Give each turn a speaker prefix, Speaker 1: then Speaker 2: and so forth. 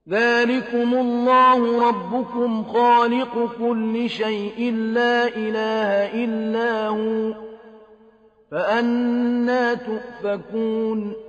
Speaker 1: ذَٰلِكُمُ اللَّهُ رَبُّكُمْ خَالِقُ كُلِّ شَيْءٍ لَّا إِلَٰهَ إِلَّا هُوَ ۖ فَأَنَّىٰ تُؤْفَكُونَ